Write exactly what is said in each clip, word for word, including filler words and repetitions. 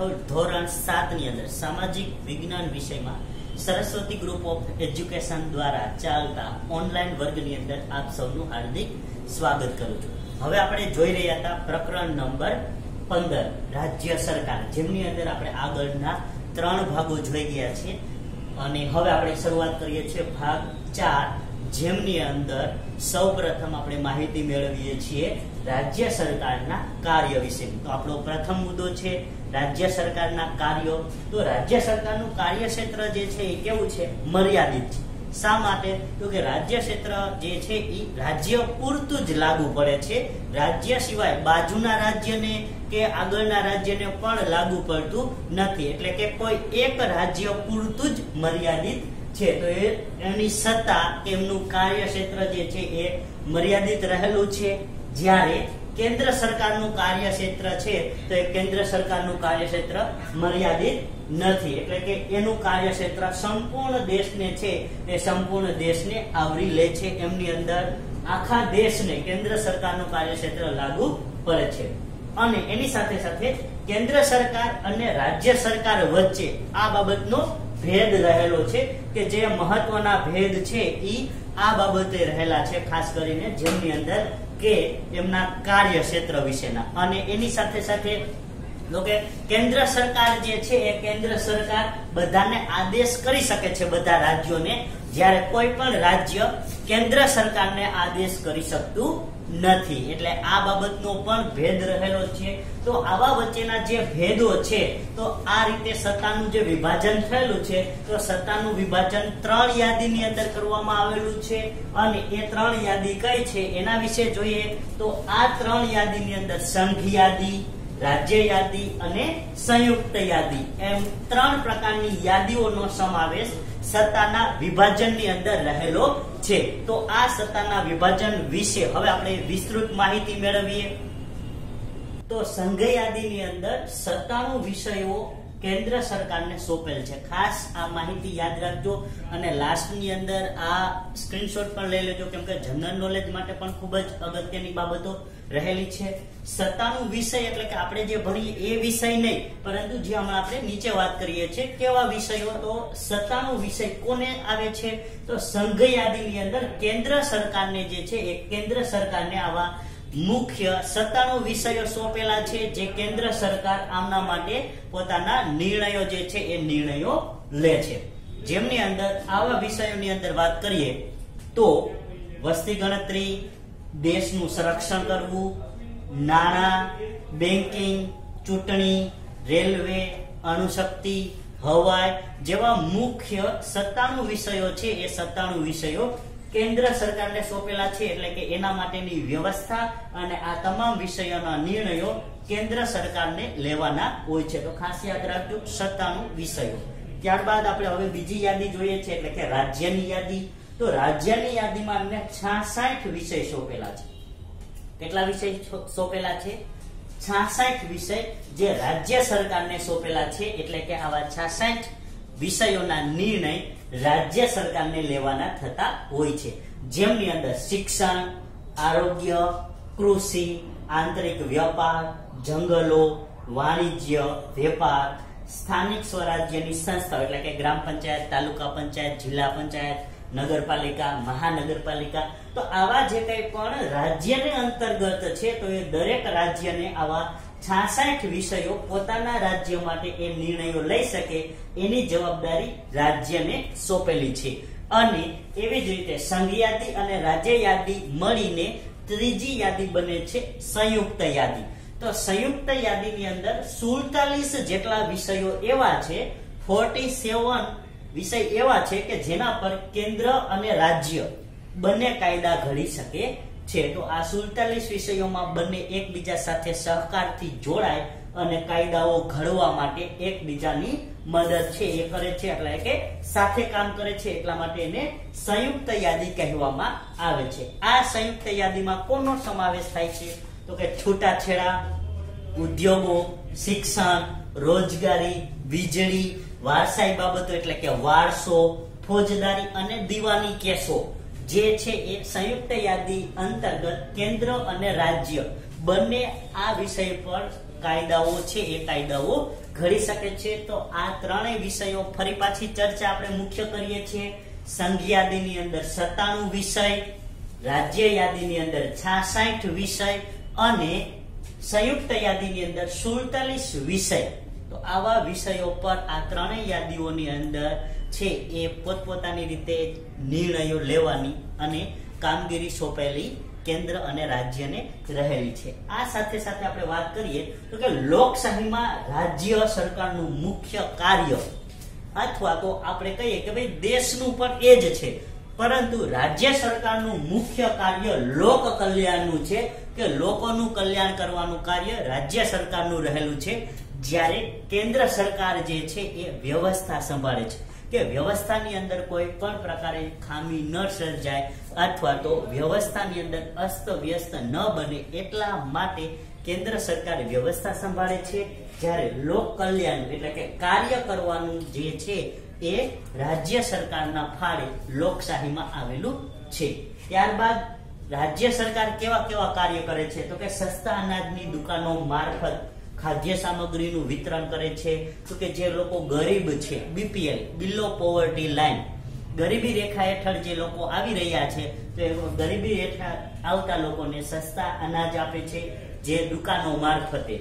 ધોરણ સાત ની અંદર સામાજિક વિજ્ઞાન વિષયમાં સરસ્વતી ગ્રુપ ઓફ એજ્યુકેશન દ્વારા ચાલતા ઓનલાઈન વર્ગની અંદર આપ સૌનું હાર્દિક સ્વાગત કરું છું। હવે આપણે જોઈ રહ્યા હતા પ્રકરણ નંબર પંદર રાજ્ય સરકાર, જેમની અંદર આપણે આગળના ત્રણ ભાગો જોઈ ગયા છે અને હવે આપણે શરૂઆત કરીએ છીએ ભાગ ચાર, જેમની અંદર સૌપ્રથમ આપણે માહિતી મેળવીએ છીએ રાજ્ય સરકારના કાર્ય વિશે। તો આપણો પ્રથમ મુદ્દો છે રાજ્ય સરકારના કાર્યો। તો રાજ્ય સરકારનું કાર્યક્ષેત્ર જે છે એ કેવું છે? મર્યાદિત છે। શા માટે? તો કે રાજ્ય ક્ષેત્ર જે છે એ રાજ્ય પૂરતું જ લાગુ પડે છે, રાજ્ય સિવાય બાજુના રાજ્યને કે આગળના રાજ્યને પણ લાગુ પડતું નથી, એટલે કે કોઈ એક રાજ્ય પૂરતું જ મર્યાદિત છે। તો એ એની સત્તા, એમનું કાર્યક્ષેત્ર જે છે એ મર્યાદિત રહેલું છે। જ્યારે કેન્દ્ર સરકારનું કાર્યક્ષેત્ર છે તો એ કેન્દ્ર સરકારનું કાર્યક્ષેત્ર મર્યાદિત નથી, એટલે કે એનું કાર્યક્ષેત્ર સંપૂર્ણ દેશને છે એ સંપૂર્ણ દેશને આવરી લે છે। એમની અંદર આખા દેશને કેન્દ્ર સરકારનું કાર્યક્ષેત્ર લાગુ પડે છે। અને એની સાથે સાથે કેન્દ્ર સરકાર અને રાજ્ય સરકાર વચ્ચે આ બાબતનો ભેદ રહેલો છે કે જે મહત્વના ભેદ છે એ આ બાબતે રહેલા છે, ખાસ કરીને જેમની અંદર કે એમના કાર્યક્ષેત્ર વિશેના। અને એની સાથે સાથે કે કેન્દ્ર સરકાર જે છે એ કેન્દ્ર સરકાર બધાને આદેશ કરી શકે છે, બધા રાજ્યોને, જ્યારે કોઈ પણ રાજ્ય કેન્દ્ર સરકારને આદેશ કરી શકતું નથી, એટલે આ બાબતનો પણ ભેદ રહેલો છે। તો આવા વચ્ચેના જે ભેદો છે, તો આ રીતે સત્તાનું જે વિભાજન થયેલું છે, તો સત્તાનું વિભાજન ત્રણ યાદીની અંદર કરવામાં આવેલું છે। અને એ ત્રણ યાદી કઈ છે એના વિશે જોઈએ તો આ ત્રણ યાદીની અંદર સંઘ યાદી, રાજ્ય યાદી અને સંયુક્ત યાદી એમ ત્રણ પ્રકારની યાદીઓનો સમાવેશ સત્તાના વિભાજનની અંદર રહેલો છે। તો આ સત્તાના વિભાજન વિશે હવે આપણે વિસ્તૃત માહિતી મેળવીએ તો સંઘ યાદીની અંદર સત્તાનું વિષયો કેન્દ્ર સરકારને સોંપેલ છે। ખાસ આ માહિતી યાદ રાખજો અને લાસ્ટની અંદર આ સ્ક્રીનશોટ પણ લઈ લેજો, કેમ કે જનરલ નોલેજ માટે પણ ખૂબ જ અગત્યની બાબતો રહેલી છે। સત્તાનું વિષય એટલે કે આપણે જે ભણીએ એ વિષય નહીં, પરંતુ જે હમણાં આપણે નીચે વાત કરીએ છીએ કેવા વિષયો, તો સત્તાનું વિષય કોને આવે છે તો સંઘ યાદીની અંદર કેન્દ્ર સરકારને જે છે એ કેન્દ્ર સરકારને આવા મુખ્ય સત્તાનો વિષયો સોંપેલા છે, જે કેન્દ્ર સરકાર આમના માટે પોતાના નિર્ણયો જે છે એ નિર્ણયો લે છે। જેમની અંદર આવા વિષયોની અંદર વાત કરીએ તો વસ્તી ગણતરી, દેશનું સંરક્ષણ કરવું, નાણાં, બેન્કિંગ, ચૂંટણી, રેલવે, અણુશક્તિ, હવાઈ જેવા મુખ્ય સત્તાનું વિષયો છે એ સત્તાનું વિષયો કેન્દ્ર સરકારને સોંપેલા છે, એટલે કે એના માટેની વ્યવસ્થા અને આ તમામ વિષયોના નિર્ણયો કેન્દ્ર સરકારને લેવાના હોય છે। તો ખાસ યાદ રાખજો સત્તાનું વિષયો। ત્યારબાદ આપણે હવે બીજી યાદી જોઈએ છે, એટલે કે રાજ્યની યાદી। તો રાજ્યની યાદીમાં અમને છાસઠ વિષય સોંપેલા છે। કેટલા વિષય સોંપેલા છે? છાસઠ વિષય જે રાજ્ય સરકારને સોંપેલા છે, એટલે કે આવા છાસઠ વિષયોના નિર્ણય રાજ્ય સરકારને લેવાના થતા હોય છે, જેમની અંદર શિક્ષણ, આરોગ્ય, કૃષિ, આંતરિક વ્યાપાર, જંગલો, વાણિજ્ય, વેપાર, સ્થાનિક સ્વરાજ્યની સંસ્થાઓ એટલે કે ગ્રામ પંચાયત, તાલુકા પંચાયત, જિલ્લા પંચાયત, નગરપાલિકા, મહાનગરપાલિકા, તો આવા જે કંઈ પણ રાજ્યને અંતર્ગત છે તો એ દરેક રાજ્યને આવા છાસઠ વિષયો પોતાના રાજ્ય માટે એ નિર્ણયો લઈ શકે એની જવાબદારી રાજ્યને સોંપેલી છે। અને એવી જ રીતે સંઘ યાદી અને રાજ્ય યાદી મળીને ત્રીજી યાદી બને છે સંયુક્ત યાદી। તો સંયુક્ત યાદીની અંદર સુડતાલીસ જેટલા વિષયો એવા છે, ફોર્ટી સેવન વિષય એવા છે કે જેના પર કેન્દ્ર અને રાજ્ય બંને કાયદા ઘડી શકે છે। તો આ સુડતાલીસ વિષયોમાં બંને એકબીજા સાથે સહકારથી જોડાય અને કાયદાઓ ઘડવા માટે એકબીજાની મદદ છે એ કરે છે, એટલે કે સાથે કામ કરે છે, એટલા માટે એને સંયુક્ત યાદી કહેવામાં આવે છે। આ સંયુક્ત યાદીમાં કોનો સમાવેશ થાય છે તો કે છૂટાછેડા, ઉદ્યોગો, શિક્ષણ, રોજગારી, વીજળી, વારસાઈ બાબતો એટલે કે વારસો, ફોજદારી અને દીવાની કેસો જે છે એ સંયુક્ત યાદી અંતર્ગત કેન્દ્ર અને રાજ્ય બંને આ વિષય પર કાયદાઓ છે એ કાયદાઓ ઘડી શકે છે. તો આ ત્રણેય વિષયો ફરી પાછી ચર્ચા આપણે મુખ્ય કરીએ છીએ. સંઘ યાદીની અંદર સત્તાણું વિષય, રાજ્ય યાદીની અંદર છાસઠ વિષય અને સંયુક્ત યાદીની અંદર સુડતાલીસ વિષય. તો આવા વિષયો પર આ ત્રણેય યાદીઓની અંદર છે એ પોતપોતાની રીતે નિર્ણયો લેવાની અને કામગીરી સોંપેલી કેન્દ્ર અને રાજ્યને રહેલી છે. આ સાથે સાથે આપણે વાત કરીએ તો કે લોકશાહીમાં રાજ્ય સરકારનું મુખ્ય કાર્ય અથવા તો આપણે કહીએ કે ભાઈ દેશનું પણ એ જ છે, પરંતુ રાજ્ય સરકારનું મુખ્ય કાર્ય લોક કલ્યાણનું છે કે લોકોનું કલ્યાણ કરવાનું કાર્ય રાજ્ય સરકારનું રહેલું છે. જ્યારે કેન્દ્ર સરકાર જે છે એ વ્યવસ્થા સંભાળે છે કે વ્યવસ્થાની અંદર કોઈ પણ પ્રકારે ખામી ન સર્જાય અથવા તો વ્યવસ્થાની અંદર અસ્ત વ્યસ્ત ન બને એટલા માટે કેન્દ્ર સરકાર વ્યવસ્થા સંભાળે છે. જ્યારે લોક કલ્યાણ એટલે કે કાર્ય કરવાનું જે છે એ રાજ્ય સરકારના ફાળે લોકશાહીમાં આવેલું છે. ત્યારબાદ રાજ્ય સરકાર કેવા કેવા કાર્ય કરે છે તો કે સસ્તા અનાજની દુકાનો મારફત ખાદ્ય સામગ્રીનું વિતરણ કરે છે. તો કે જે લોકો ગરીબ છે, બીપીએલ બિલો પોવર્ટી લાઈન, ગરીબી રેખા હેઠળ જે લોકો આવી રહ્યા છે તો એ ગરીબી હેઠળ આવતા લોકોને સસ્તા અનાજ આપે છે જે દુકાનો મારફતે.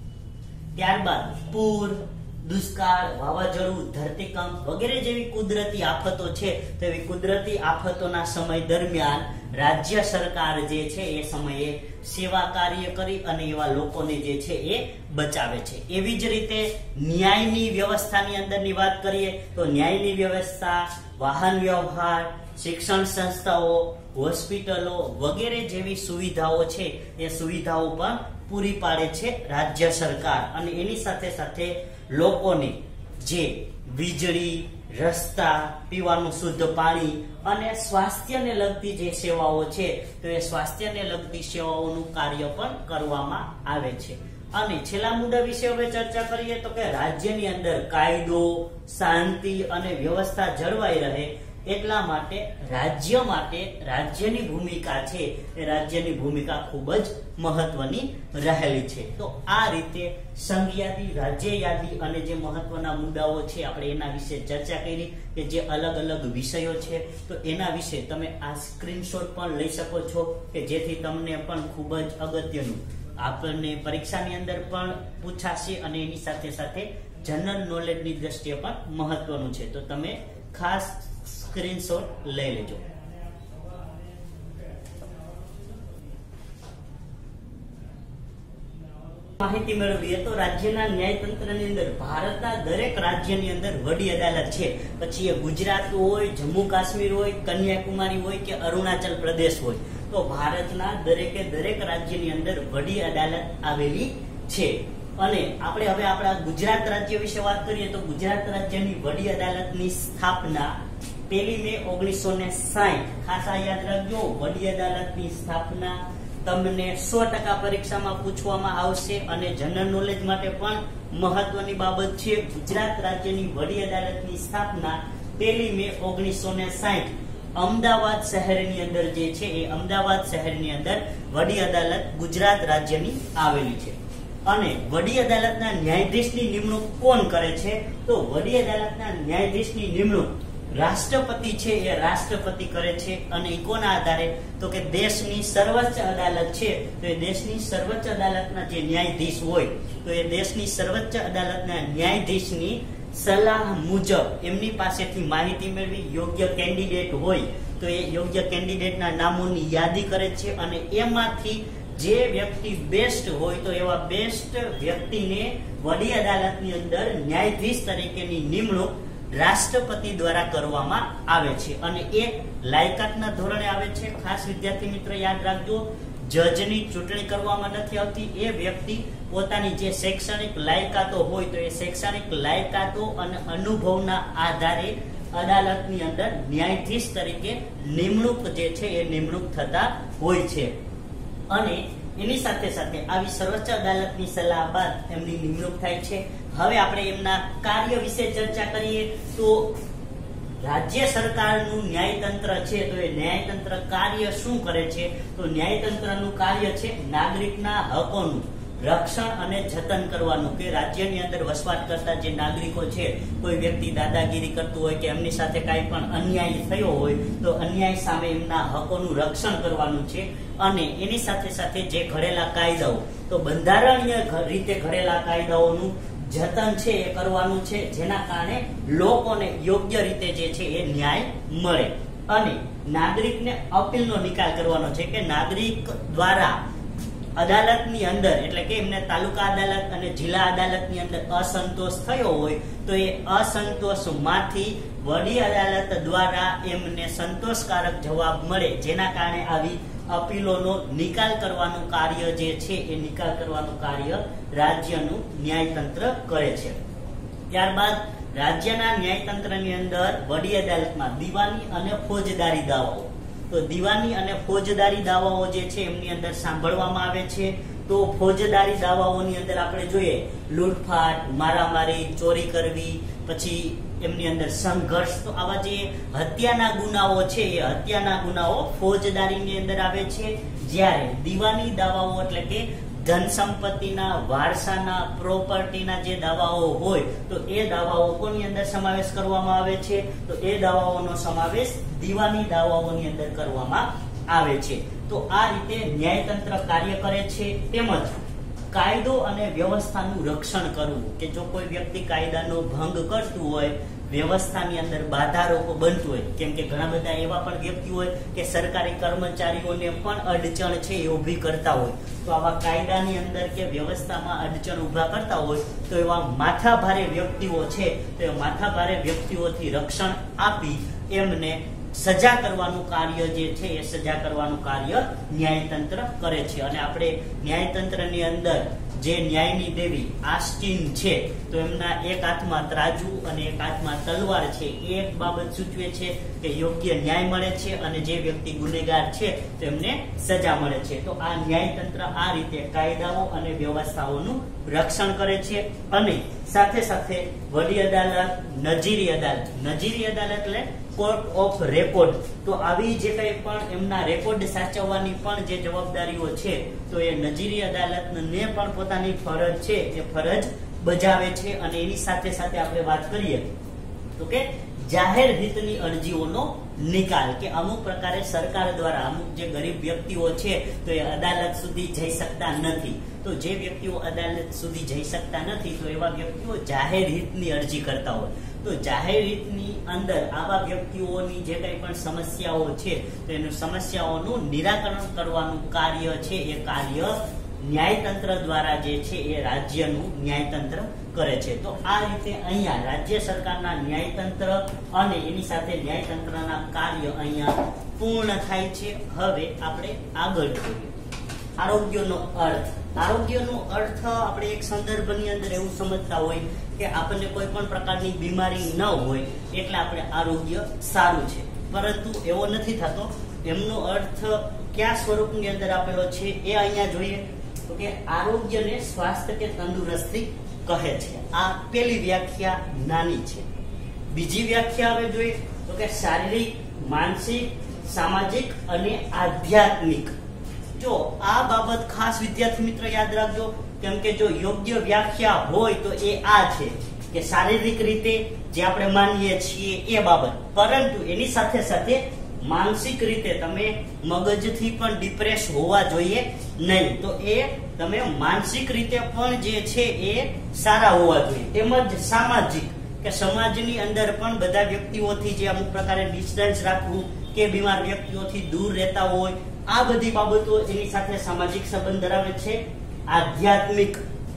ત્યારબાદ પૂર, દુષ્કાળ, વાવાઝોડું, ધરતીકંપ વગેરે જેવી કુદરતી આફતો છે તો એવી કુદરતી આફતોના સમય દરમિયાન રાજ્ય સરકાર જે છે એ સમયે સેવા કાર્ય કરી અને એવા લોકોને જે છે એ બચાવે છે. એવી જ રીતે ન્યાયની વ્યવસ્થાની અંદરની વાત કરીએ તો ન્યાયની વ્યવસ્થા, વાહન વ્યવહાર, શિક્ષણ સંસ્થાઓ, હોસ્પિટલો વગેરે જેવી સુવિધાઓ છે એ સુવિધાઓ પણ પૂરી પાડે છે રાજ્ય સરકાર. અને એની સાથે સાથે લોકોને જે વીજળી, રસ્તા, પીવાનું શુદ્ધ પાણી અને સ્વાસ્થ્યને લગતી જે સેવાઓ છે તો એ સ્વાસ્થ્યને લગતી સેવાઓનું કાર્ય પણ કરવામાં આવે છે. અને છેલ્લા મુદ્દા વિશે હવે ચર્ચા કરીએ તો કે રાજ્યની અંદર કાયદો, શાંતિ અને વ્યવસ્થા જળવાઈ રહે એટલા માટે રાજ્ય માટે રાજ્યની ભૂમિકા છે એ રાજ્યની ભૂમિકા ખૂબ જ મહત્વની રહેલી છે. તો આ રીતે સંઘ યાદી, રાજ્ય યાદી અને જે મહત્વના મુદ્દાઓ છે આપણે એના વિશે ચર્ચા કરી કે જે અલગ અલગ વિષયો છે તો એના વિશે તમે આ સ્ક્રીનશોટ પણ લઈ શકો છો કે જેથી તમને પણ ખૂબ જ અગત્યનું આપણને પરીક્ષાની અંદર પણ પૂછાશે અને એની સાથે સાથે જનરલ નોલેજની દ્રષ્ટિએ પણ મહત્વનું છે. તો તમે ખાસ સ્ક્રીનશોટ લઈ લેજો. માહિતી મેળવીએ તો રાજ્યના ન્યાયતંત્રની અંદર ભારતના દરેક રાજ્યની અંદર વડી અદાલત છે. પછી એ ગુજરાત હોય, જમ્મુ કાશ્મીર હોય, કન્યાકુમારી હોય કે અરુણાચલ પ્રદેશ હોય, તો ભારતના દરેકે દરેક રાજ્યની અંદર વડી અદાલત આવેલી છે. અને આપણે હવે આપણા ગુજરાત રાજ્ય વિશે વાત કરીએ તો ગુજરાત રાજ્યની વડી અદાલતની સ્થાપના પેલી મે ઓગણીસો ને સાહીઠ, ખાસ આ યાદ રાખજો, વડી અદાલતની સ્થાપના તમને સો ટકા પરીક્ષામાં પૂછવામાં આવશે અને જનરલ નોલેજ માટે પણ મહત્વની બાબત છે. ગુજરાત રાજ્યની વડી અદાલતની સ્થાપના પેલી મે ઓગણીસો ને સાહીઠ અમદાવાદ શહેરની અંદર જે છે એ અમદાવાદ શહેરની અંદર વડી અદાલત ગુજરાત રાજ્યની આવેલી છે. અને વડી અદાલતના ન્યાયાધીશની નિમણૂક કોણ કરે છે તો વડી અદાલતના ન્યાયાધીશની નિમણૂક રાષ્ટ્રપતિ છે એ રાષ્ટ્રપતિ કરે છે. અને એ કોના આધારે તો કે દેશની સર્વોચ્ચ અદાલત છે તો એ દેશની સર્વોચ્ચ અદાલતના જે ન્યાયાધીશ હોય તો એ દેશની સર્વોચ્ચ અદાલતના ન્યાયાધીશની સલાહ મુજબ એમની પાસેથી માહિતી મેળવી યોગ્ય કેન્ડિડેટ હોય તો એ યોગ્ય કેન્ડિડેટના નામોની યાદી કરે છે અને એમાંથી જે વ્યક્તિ બેસ્ટ હોય તો એવા બેસ્ટ વ્યક્તિને વડી અદાલતની અંદર ન્યાયાધીશ તરીકેની નિમણૂક રાષ્ટ્રપતિ દ્વારા કરવામાં આવે છે. અને એ લાયકાતના ધોરણે આવે છે. ખાસ વિદ્યાર્થી મિત્ર યાદ રાખજો, જજની ચૂંટણી કરવામાં નથી આવતી. એ વ્યક્તિ પોતાની જે શૈક્ષણિક લાયકાતો હોય તો એ શૈક્ષણિક લાયકાતો અને અનુભવના આધારે અદાલતની અંદર ન્યાયાધીશ તરીકે નિમણૂક જે છે એ નિમણૂક થતા હોય છે. અને એની સાથે સાથે આવી સર્વોચ્ચ અદાલતની સલાહ બાદ એમની નિમણૂક થાય છે. હવે આપણે એમના કાર્ય વિશે ચર્ચા કરીએ તો રાજ્ય સરકારનું ન્યાયતંત્ર છે, તો એ ન્યાયતંત્ર કાર્ય શું કરે છે? તો ન્યાયતંત્રનું કાર્ય છે નાગરિકના હકોનું રક્ષણ અને જતન કરવાનું, કે રાજ્યની અંદર વસવાટ કરતા જે નાગરિકો છે, કોઈ વ્યક્તિ દાદાગીરી કરતું હોય કે એમની સાથે કાંઈ પણ અન્યાય થયો હોય તો અન્યાય સામે એમના હકોનું રક્ષણ કરવાનું છે. અને એની સાથે સાથે જે ઘડેલા કાયદાઓ, તો બંધારણીય રીતે ઘડેલા કાયદાઓનું જતન છે એ કરવાનું છે, જેના કારણે લોકોને યોગ્ય રીતે જે છે એ ન્યાય મળે. અને નાગરિકને અપીલનો નિકાલ કરવાનો છે, કે નાગરિક દ્વારા અદાલતની અંદર, એટલે કે એમને તાલુકા અદાલત અને જિલ્લા અદાલતની અંદર અસંતોષ થયો હોય તો એ અસંતોષમાંથી વડી અદાલત દ્વારા એમને સંતોષકારક જવાબ મળે, જેના કારણે આવી અપીલોનો નિકાલ કરવાનું કાર્ય જે છે એ નિકાલ કરવાનું કાર્ય રાજ્યનું ન્યાયતંત્ર કરે છે. ત્યારબાદ રાજ્યના ન્યાયતંત્રની અંદર વડી અદાલતમાં દીવાની અને ફોજદારી દાવાઓ, તો દીવાની અને ફોજદારી દાવાઓ જે છે એમની અંદર સાંભળવામાં આવે છે. તો ફોજદારી દાવાઓની અંદર આપણે જોઈએ લૂંટફાટ, મારામારી, ચોરી કરવી, પછી એમની અંદર સંઘર્ષ, તો આવા જે હત્યાના ગુનાઓ છે એ હત્યાના ગુનાઓ ફોજદારીની અંદર આવે છે. જ્યારે દીવાની દાવાઓ એટલે કે ધન સંપત્તિના, વારસાના, પ્રોપર્ટીના જે દાવાઓ હોય તો એ દાવાઓ કોની અંદર સમાવેશ કરવામાં આવે છે? તો એ દાવાઓનો સમાવેશ દીવાની દાવાઓની અંદર કરવામાં આવે છે. તો આ રીતે ન્યાયતંત્ર કાર્ય કરે છે. તેમજ કાયદો અને વ્યવસ્થાનું રક્ષણ કરવું, કે જો કોઈ વ્યક્તિ કાયદાનો ભંગ કરતું હોય, વ્યવસ્થાની અંદર બાધારૂપ બનતું હોય, કેમ કે ઘણા બધા એવા પણ વ્યક્તિ હોય કે સરકારી કર્મચારીઓને પણ અડચણ છે એ ઊભી કરતા હોય, તો આવા કાયદાની અંદર કે વ્યવસ્થામાં અડચણ ઊભા કરતા હોય તો એવા માથાભારે વ્યક્તિઓ છે, તો એ માથાભારે વ્યક્તિઓથી રક્ષણ આપી એમને સજા કરવાનું કાર્ય જે છે એ સજા કરવાનું કાર્ય ન્યાયતંત્ર કરે છે. અને આપણે ન્યાયતંત્રની અંદર જે ન્યાયની દેવી આસ્ટીન છે, તો એમના એક હાથમાં ત્રાજુ અને એક હાથમાં તલવાર છે, એ એક બાબત સૂચવે છે કે યોગ્ય ન્યાય મળે છે અને જે વ્યક્તિ ગુનેગાર છે તો એમને સજા મળે છે. તો આ ન્યાયતંત્ર આ રીતે કાયદાઓ અને વ્યવસ્થાઓનું રક્ષણ કરે છે. અને સાથે સાથે વડી અદાલત, નજીરી અદાલત, નજીરી અદાલત એટલે કોર્ટ ઓફ રેકોર્ડ, તો આવી જે કંઈ પણ એમના રેકોર્ડ સાચવવાની પણ જે જવાબદારીઓ છે તો એ નજીરી અદાલતને પણ પોતાની ફરજ છે એ ફરજ બજાવે છે. અને એની સાથે સાથે આપણે વાત કરીએ તો કે જાહેર હિતની અરજીઓનો નિકાલ, કે અમુક પ્રકારે સરકાર દ્વારા અમુક જે ગરીબ વ્યક્તિઓ છે તો એ અદાલત સુધી જઈ શકતા નથી, તો જે વ્યક્તિઓ અદાલત સુધી જઈ શકતા નથી તો એવા વ્યક્તિઓ જાહેર હિતની અરજી કરતા હોય, તો જાહેર હિતની અંદર આવા વ્યક્તિઓની જે કંઈ પણ સમસ્યાઓ છે તો એનું સમસ્યાઓનું નિરાકરણ કરવાનું કાર્ય છે એ કાર્ય ન્યાયતંત્ર દ્વારા જે છે એ રાજ્યનું ન્યાયતંત્ર કરે છે. તો આ રીતે અહીંયા રાજ્ય સરકારના ન્યાયતંત્ર અને એની સાથે ન્યાયતંત્રના કાર્ય અહીંયા પૂર્ણ થાય છે. હવે આપણે આગળ જોઈએ આરોગ્યનો અર્થ. આરોગ્યનો અર્થ આપણે એક સંદર્ભની અંદર એવું સમજતા હોય કે આપણને કોઈ પણ પ્રકારની બીમારી ન હોય એટલે આપણે આરોગ્ય સારું છે, પરંતુ એવો નથી થતો. એમનો અર્થ કયા સ્વરૂપની અંદર આપેલો છે એ અહીંયા જોઈએ તો કે આરોગ્યને સ્વાસ્થ્ય કે તંદુરસ્તી કહે છે. આ પેલી વ્યાખ્યા નાની છે. બીજી વ્યાખ્યા હવે જોઈએ તો કે શારીરિક, માનસિક, સામાજિક અને આધ્યાત્મિક. જો આ બાબત ખાસ વિદ્યાર્થી મિત્ર યાદ રાખજો, કેમ કે જો યોગ્ય વ્યાખ્યા હોય તો એ આ છે કે શારીરિક રીતે જે આપણે માનીએ છીએ એ બાબત, પરંતુ એની સાથે સાથે માનસિક રીતે તમે મગજથી પણ ડિપ્રેસ હોવા જોઈએ નહીં, તો એ તમે માનસિક રીતે પણ જે છે એ સારા હોવા જોઈએ. તેમજ સામાજિક, કે સમાજની અંદર પણ બધા વ્યક્તિઓથી જે અમુક પ્રકારે ડિસ્ટન્સ રાખવું કે બીમાર વ્યક્તિઓથી દૂર રહેતા હોય, આ બધી બાબતો એની સાથે સામાજિક સંબંધ ધરાવે છે. આધ્યાત્મિક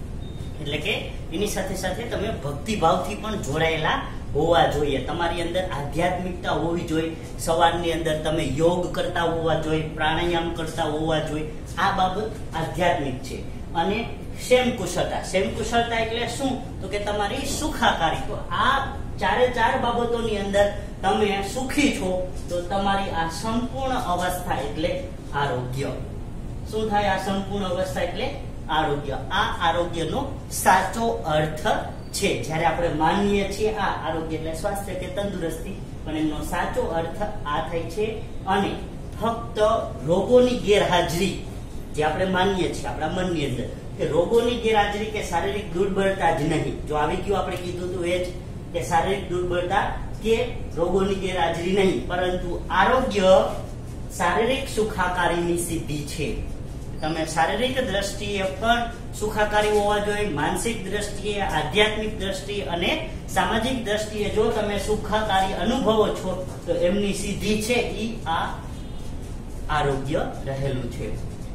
એટલે કે એની સાથે સાથે તમે ભક્તિભાવથી પણ જોડાયેલા હોવા જોઈએ, તમારી અંદર આધ્યાત્મિકતા હોવી જોઈએ, સવારની અંદર તમે યોગ કરતા હોવા જોઈએ, પ્રાણાયામ કરતા હોવા જોઈએ, આ બાબત આધ્યાત્મિક છે. અને સેમ કુશળતા, સેમ કુશળતા એટલે શું તો કે તમારી સુખાકારી. તો આ ચારે ચાર બાબતોની અંદર તમે સુખી છો તો તમારી આ સંપૂર્ણ અવસ્થા એટલે આરોગ્ય. શું થાય? આ સંપૂર્ણ અવસ્થા એટલે આરોગ્ય. આ આરોગ્યનો સાચો અર્થ છે. જ્યારે આપણે માનીએ છીએ આ આરોગ્ય એટલે સ્વાસ્થ્ય કે તંદુરસ્તી, પણ એમનો સાચો અર્થ આ થાય છે અને ફક્ત રોગોની ગેરહાજરી, જે આપણે માનીએ છીએ આપણા મનની અંદર કે રોગોની ગેરહાજરી કે શારીરિક દુર્બળતા જ નહીં. જો આવી ગયું આપણે કીધું હતું એ જ કે શારીરિક દુર્બળતા કે રોગોની ગેરહાજરી નહીં, પરંતુ આરોગ્ય શારીરિક સુખાકારીની સિદ્ધિ છે. તમે શારીરિક દ્રષ્ટિએ પણ સુખાકારી હોવા જોઈએ, માનસિક દ્રષ્ટિએ, આધ્યાત્મિક દ્રષ્ટિએ અને સામાજિક દ્રષ્ટિએ જો તમે સુખાકારી અનુભવો છો તો એમની સિદ્ધિ છે ઈ આ આરોગ્ય રહેલું છે.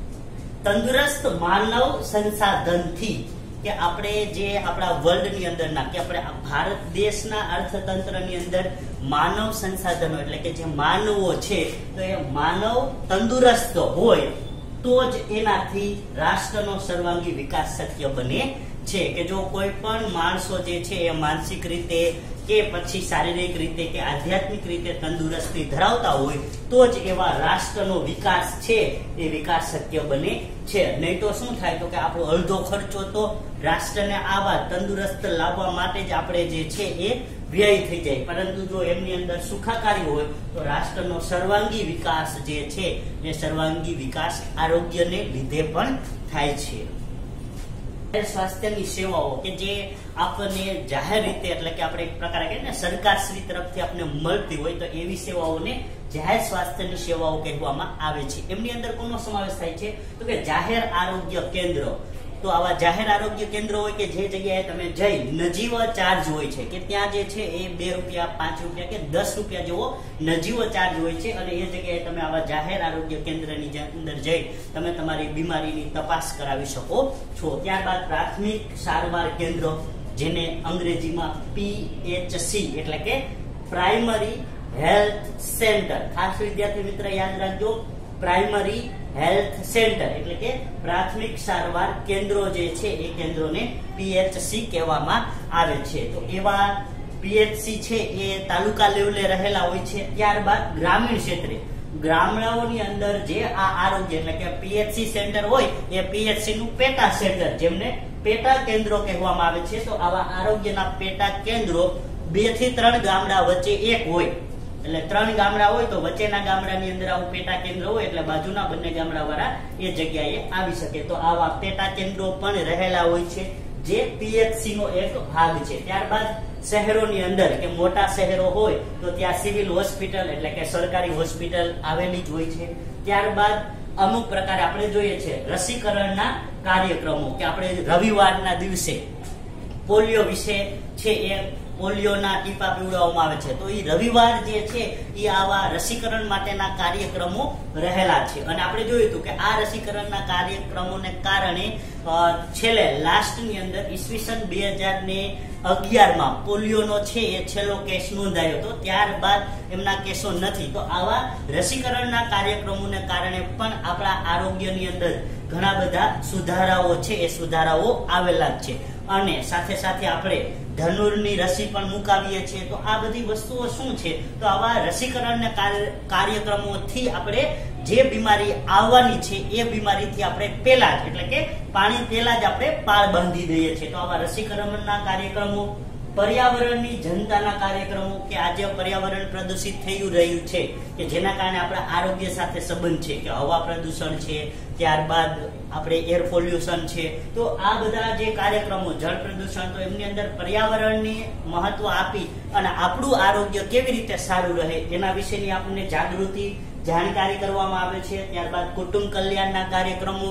તંદુરસ્ત માનવ સંસાધનથી, કે આપણે જે આપણા વર્લ્ડની અંદરના કે આપણે ભારત દેશના અર્થતંત્રની અંદર માનવ સંસાધનો એટલે કે જે માનવો છે તો એ માનવ તંદુરસ્ત હોય તો જ એનાથી રાષ્ટ્રનો સર્વાંગી વિકાસ શક્ય બને છે. કે જો કોઈ પણ માણસો જે છે એ માનસિક રીતે કે પછી શારીરિક રીતે કે આધ્યાત્મિક રીતે તંદુરસ્તી ધરાવતા હોય તો જ એવા રાષ્ટ્રનો વિકાસ છે એ વિકાસ શક્ય બને છે. નહીં તો શું થાય તો કે આપણો અડધો ખર્ચો તો રાષ્ટ્રને આવા તંદુરસ્ત લાવવા માટે જ આપણે જે છે એ વ્યય થઈ જાય. પરંતુ જો એમની અંદર સુખાકારી હોય તો રાષ્ટ્રનો સર્વાંગી વિકાસ જે છે એ સર્વાંગી વિકાસ આરોગ્યને લીધે પણ થાય છે. સ્વાસ્થ્યની સેવાઓ કે જે આપણને જાહેર રીતે એટલે કે આપણે એક પ્રકારે કહીએ ને સરકારશ્રી તરફથી આપણને મળતી હોય તો એવી સેવાઓને જાહેર સ્વાસ્થ્યની સેવાઓ કહેવામાં આવે છે. એમની અંદર કોનો સમાવેશ થાય છે તો કે જાહેર આરોગ્ય કેન્દ્ર. તો આવા જાહેર આરોગ્ય કેન્દ્ર હોય કે જે જગ્યાએ તમે જઈ નજીવો ચાર્જ હોય છે કે ત્યાં જે છે એ બે રૂપિયા પાંચ રૂપિયા કે દસ રૂપિયા જેવો નજીવો ચાર્જ હોય છે અને એ જગ્યાએ તમે આવા જાહેર આરોગ્ય કેન્દ્રની અંદર જઈ તમે તમારી બીમારીની તપાસ કરાવી શકો છો. ત્યારબાદ પ્રાથમિક સારવાર કેન્દ્ર, જેને અંગ્રેજીમાં પીએચસી એટલે કે પ્રાઇમરી હેલ્થ સેન્ટર, ખાસ વિદ્યાર્થી મિત્ર યાદ રાખજો, પ્રાઇમરી હેલ્થ સેન્ટર એટલે કે પ્રાથમિક સારવાર કેન્દ્રો જે છે એ કેન્દ્રોને પીએચસી કહેવામાં આવે છે. તો એવા પીએચસી છે એ તાલુકા લેવલે રહેલા હોય છે. ત્યારબાદ ગ્રામીણ ક્ષેત્રે ગામડાઓની અંદર જે આ આરોગ્ય એટલે કે પીએચસી સેન્ટર હોય એ પીએચસી નું પેટા સેન્ટર, જેમને પેટા કેન્દ્રો કહેવામાં આવે છે. તો આવા આરોગ્યના પેટા કેન્દ્રો બે થી ત્રણ ગામડા વચ્ચે એક હોય, એટલે ત્રણ ગામડા હોય તો વચ્ચેના ગામડાની અંદર આવું પેટા કેન્દ્ર હોય એટલે બાજુના બંને ગામડા વાળા એ જગ્યાએ આવી શકે. તો આવા પેટા કેન્દ્રો પણ રહેલા હોય છે જે પીએચસી નો એક ભાગ છે. ત્યારબાદ શહેરોની અંદર કે મોટા શહેરો હોય તો ત્યાં સિવિલ હોસ્પિટલ એટલે કે સરકારી હોસ્પિટલ આવેલી જ હોય છે. ત્યારબાદ અમુક પ્રકારે આપણે જોઈએ છે રસીકરણના કાર્યક્રમો કે આપણે રવિવારના દિવસે પોલિયો વિશે છે એ પોલિયોના ટીપા પીવડાવવામાં આવે છે. તો એ રવિવાર જે છે એ આવા રસીકરણ માટેના કાર્યક્રમો રહેલા છે. અને આપણે જોયું હતું કે આ રસીકરણના કાર્યક્રમોને કારણે છેલ્લે લાસ્ટની અંદર ઈસવીસન બે હજાર ને અગિયાર માં પોલિયોનો છે એ છેલ્લો કેસ નોંધાયો હતો. ત્યારબાદ એમના કેસો નથી. તો આવા રસીકરણના કાર્યક્રમોને કારણે પણ આપણા આરોગ્યની અંદર ઘણા બધા સુધારાઓ છે એ સુધારાઓ આવેલા જ છે. અને સાથે સાથે આપણે ધનુરની રસી પણ મુકાવીએ છીએ. તો આ બધી વસ્તુઓ શું છે તો આવા રસીકરણના કાર્યક્રમોથી આપણે જે બીમારી આવવાની છે એ બીમારીથી આપણે પહેલા જ એટલે કે પાણી પહેલા જ આપણે પાળ બાંધી દઈએ છીએ. તો આવા રસીકરણના કાર્યક્રમો, પર્યાવરણની જનતાના કાર્યક્રમો કે આજે પર્યાવરણ પ્રદૂષિત થયું રહ્યું છે કે જેના કારણે આપણા આરોગ્ય સાથે સંબંધ છે કે હવા પ્રદૂષણ છે, ત્યારબાદ આપણે એર પોલ્યુશન છે. તો આ બધા જે કાર્યક્રમો, જળ પ્રદૂષણ, તો એમની અંદર પર્યાવરણની મહત્વ આપી અને આપણું આરોગ્ય કેવી રીતે સારું રહે એના વિશેની આપણને જાગૃતિ જાણકારી કરવામાં આવે છે. ત્યારબાદ કુટુંબ કલ્યાણના કાર્યક્રમો,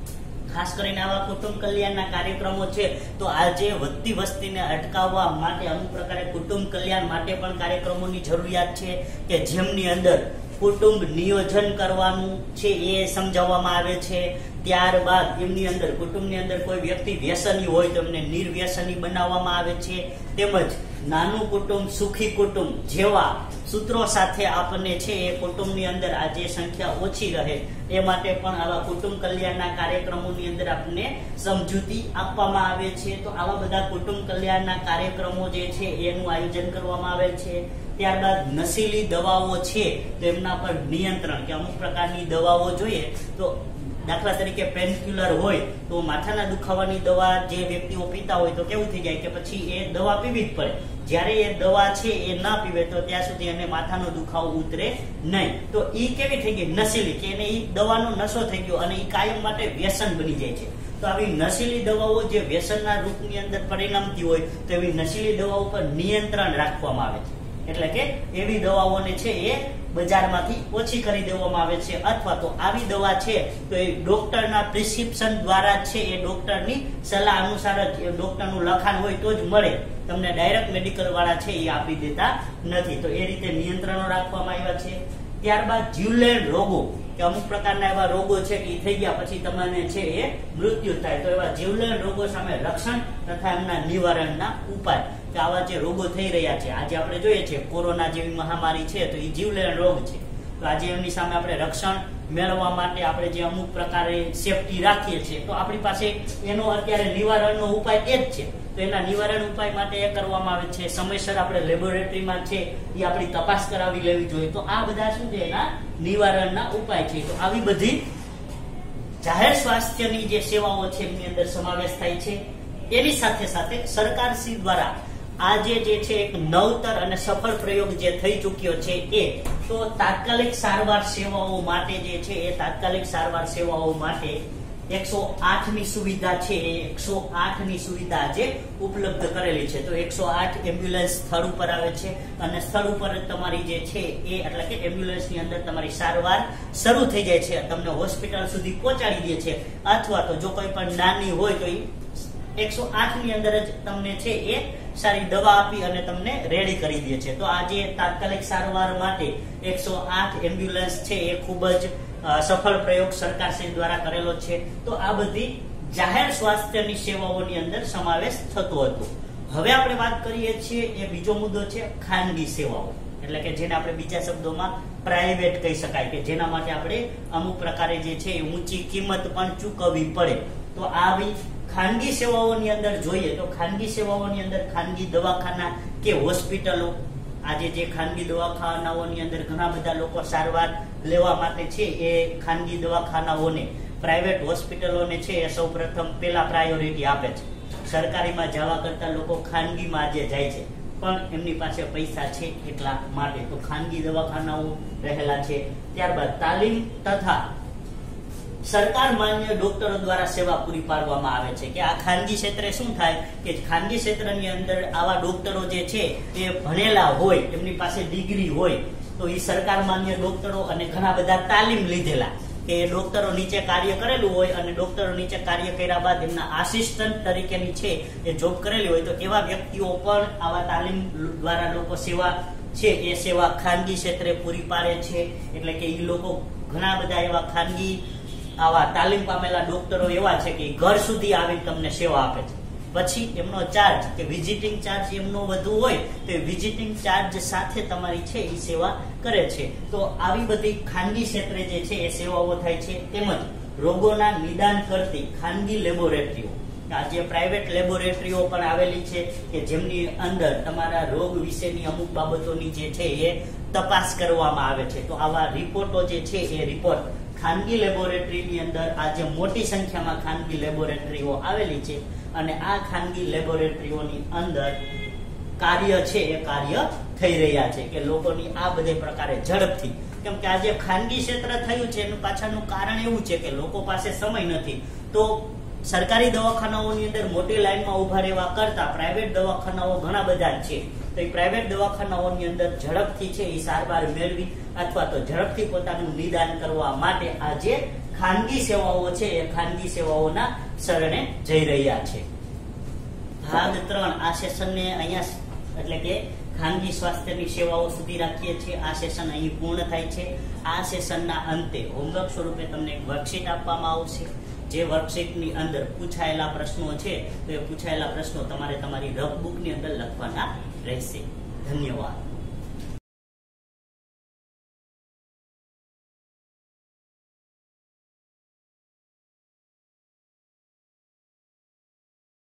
ખાસ કરીને આવા કુટુંબ કલ્યાણના કાર્યક્રમો છે તો આજે વધતી વસ્તીને અટકાવવા માટે અમુક પ્રકારે કુટુંબ કલ્યાણ માટે પણ કાર્યક્રમોની જરૂરિયાત છે કે જેમની અંદર કુટુંબ નિયોજન કરવાનું છે એ સમજાવવામાં આવે છે. ત્યારબાદ એમની અંદર કુટુંબની અંદર કોઈ વ્યક્તિ વ્યસની હોય તો એમને નિર્વ્યસની બનાવવામાં આવે છે. તેમજ નાનું કુટુંબ સુખી કુટુંબ જેવા સૂત્રો સાથે આપણને છે એ કુટુંબની અંદર આ જે સંખ્યા ઓછી રહે એ માટે પણ આવા કુટુંબ કલ્યાણના કાર્યક્રમોની અંદર આપણને સમજૂતી આપવામાં આવે છે. તો આવા બધા કુટુંબ કલ્યાણના કાર્યક્રમો જે છે એનું આયોજન કરવામાં આવે છે. ત્યારબાદ નશીલી દવાઓ છે તો એમના પર નિયંત્રણ કે અમુક પ્રકારની દવાઓ જોઈએ તો દાખલા તરીકે પેનક્યુલર હોય તો માથાના દુખાવાની દવા જે વ્યક્તિઓ પીતા હોય તો કેવું થઈ જાય કે પછી એ દવા પીવી જ પડે. જ્યારે એ દવા છે એ ના પીવે તો ત્યાં સુધી એને માથાનો દુખાવો ઉતરે નહીં. તો ઈ કેવી થઈ ગઈ? નશીલી, કે એને ઈ દવાનો નશો થઈ ગયો અને ઈ કાયમ માટે વ્યસન બની જાય છે. તો આવી નશીલી દવાઓ જે વ્યસનના રૂપની અંદર પરિણમતી હોય તો એવી નશીલી દવાઓ પર નિયંત્રણ રાખવામાં આવે છે. એટલે કે એવી દવાઓને છે એ બજારમાંથી ઓછી કરી દેવામાં આવે છે, અથવા તો આવી દવા છે તો એ ડોક્ટરના પ્રિસ્ક્રિપ્શન દ્વારા છે એ ડોક્ટરની સલાહ અનુસાર જ ડોક્ટરનું લખાણ હોય તો જ મળે. તમને ડાયરેક્ટ મેડિકલ વાળા છે એ આપી દેતા નથી. તો એ રીતે નિયંત્રણો રાખવામાં આવ્યા છે. ત્યારબાદ જીવલેણ રોગો, કે અમુક પ્રકારના એવા રોગો છે કે થઈ ગયા પછી તમને છે એ મૃત્યુ થાય, તો એવા જીવલેણ રોગો સામે રક્ષણ તથા એમના નિવારણના ઉપાય, કે આવા જે રોગો થઈ રહ્યા છે આજે આપણે જોઈએ છીએ કોરોના જેવી મહામારી છે તો એ જીવલેણ રોગ છે. તો આજે એમની સામે આપણે રક્ષણ મેળવવા માટે આપણે જે અમુક પ્રકારે સેફટી રાખીએ છીએ તો આપણી પાસે એનો અત્યારે નિવારણનો ઉપાય એ જ છે. તો એના નિવારણ ઉપાય માટે એ કરવામાં આવે છે સમયસર આપણે લેબોરેટરીમાં છે એ આપણી તપાસ કરાવી લેવી જોઈએ. તો આ બધા શું છે એના નિવારણના ઉપાય છે. તો આવી બધી જાહેર સ્વાસ્થ્યની જે સેવાઓ છે એની અંદર સમાવેશ થાય છે. એની સાથે સાથે સરકારશ્રી દ્વારા આજે જે છે એક નવતર અને સફળ પ્રયોગ જે થઈ ચૂક્યો છે એ તો તાત્કાલિક સારવાર સેવાઓ માટે જે છે એ તાત્કાલિક સારવાર સેવાઓ માટે એકસો આઠ ની સુવિધા છે એ એકસો આઠ ની સુવિધા આજે ઉપલબ્ધ કરેલી છે. તો એકસો આઠ એમ્બ્યુલન્સ સ્થળ ઉપર આવે છે અને સ્થળ ઉપર તમારી જે છે એ એટલે કે એમ્બ્યુલન્સ ની અંદર તમારી સારવાર શરૂ થઈ જાય છે, તમને હોસ્પિટલ સુધી પહોંચાડી દે છે, અથવા તો જો કોઈ પણ નાની હોય તો એકસો આઠ ની અંદર જ તમને છે એ સારી દવા આપી અને તમને રેડી કરી દે છે. તો આજે તાત્કાલિક સારવાર માટે એકસો આઠ એમ્બ્યુલન્સ છે એ ખૂબ જ સફળ પ્રયોગ સરકારશ્રી દ્વારા કરેલો છે. તો આ બધી જાહેર સ્વાસ્થ્યની સેવાઓની અંદર સમાવેશ થતો હતો. હવે આપણે વાત કરીએ છીએ એ બીજો મુદ્દો છે ખાનગી સેવાઓ, એટલે કે જેને આપણે બીજા શબ્દોમાં પ્રાઇવેટ કહી શકાય, કે જેના માટે આપણે અમુક પ્રકારે જે છે એ ઊંચી કિંમત પણ ચૂકવવી પડે. તો આવી ખાનગી સેવાઓની અંદર જોઈએ તો ખાનગી સેવાઓની અંદર ખાનગી દવાખાના કે હોસ્પિટલો, આજે જે ખાનગી દવાખાનાઓની અંદર ઘણા બધા લોકો સારવાર લેવા માટે છે એ ખાનગી દવાખાનાઓને પ્રાઇવેટ હોસ્પિટલોને છે એ સૌપ્રથમ પેલા પ્રાયોરિટી આપે છે. સરકારીમાં જવા કરતા લોકો ખાનગીમાં આજે જાય છે, પણ એમની પાસે પૈસા છે એટલા માટે. તો ખાનગી દવાખાનાઓ રહેલા છે. ત્યારબાદ તાલીમ તથા સરકાર માન્ય ડોક્ટરો દ્વારા સેવા પૂરી પાડવામાં આવે છે. કે આ ખાનગી ક્ષેત્રે શું થાય કે ખાનગી ક્ષેત્રની અંદર આવા ડોક્ટરો જે છે એ ભણેલા હોય, એમની પાસે ડિગ્રી હોય, તો એ સરકાર માન્ય ડોક્ટરો અને ઘણા બધા તાલીમ લીધેલા કે ડોક્ટરો નીચે કાર્ય કરેલું હોય અને ડોક્ટરો નીચે કાર્ય કર્યા બાદ એમના આસિસ્ટન્ટ તરીકેની છે એ જોબ કરેલી હોય, તો એવા વ્યક્તિઓ પણ આવા તાલીમ દ્વારા લોકો સેવા છે એ સેવા ખાનગી ક્ષેત્રે પૂરી પાડે છે. એટલે કે એ લોકો ઘણા બધા એવા ખાનગી આવા તાલીમ પામેલા ડોક્ટરો એવા છે કે ઘર સુધી આવી તમને સેવા આપે છે. પછી એમનો ચાર્જ કે વિઝિટિંગ ચાર્જ એમનો વધુ હોય તો વિઝિટિંગ ચાર્જ સાથે તમારી છે એ સેવા કરે છે. તો આવી બધી ખાનગી ક્ષેત્રે જે છે એ સેવાઓ થાય છે. તેમજ રોગોના નિદાન કરતી ખાનગી લેબોરેટરીઓ, આજે પ્રાઇવેટ લેબોરેટરીઓ પણ આવેલી છે કે જેમની અંદર તમારા રોગ વિશેની અમુક બાબતોની જે છે એ તપાસ કરવામાં આવે છે. તો આવા રિપોર્ટો જે છે એ રિપોર્ટ ખાનગી લેબોરેટરીની અંદર આજે મોટી સંખ્યામાં ખાનગી લેબોરેટરીઓ આવેલી છે અને આ ખાનગી લેબોરેટરીઓની અંદર કાર્ય છે એ કાર્ય થઈ રહ્યા છે કે લોકોની આ બધે પ્રકારે ઝડપથી, કેમ કે આજે ખાનગી ક્ષેત્ર થયું છે એનું પાછળનું કારણ એવું છે કે લોકો પાસે સમય નથી. તો સરકારી દવાખાનાઓની અંદર મોટી લાઈનમાં ઉભા રહેવા કરતા પ્રાઇવેટ દવાખાનાઓ ઘણા બધા છે. તો એ પ્રાઇવેટ દવાખાનાઓની અંદર ઝડપથી છે એ સારવાર મેળવી અથવા તો ઝડપથી પોતાનું નિદાન કરવા માટે આજે ખાનગી સેવાઓ છે એ ખાનગી સેવાઓના શરણે જઈ રહ્યા છે. ભાગ ત્રણ આ સેશનને અહીંયા એટલે કે ખાનગી સ્વાસ્થ્યની સેવાઓ સુધી રાખીએ છીએ. આ સેશન અહીં પૂર્ણ થાય છે. આ સેશનના અંતે હોમવર્ક સ્વરૂપે તમને એક વર્કશીટ આપવામાં આવશે. જે વર્કશીટની અંદર પૂછાયેલા પ્રશ્નો છે તો એ પૂછાયેલા પ્રશ્નો તમારે તમારી રફ બુકની અંદર લખવાના રહેશે. ધન્યવાદ.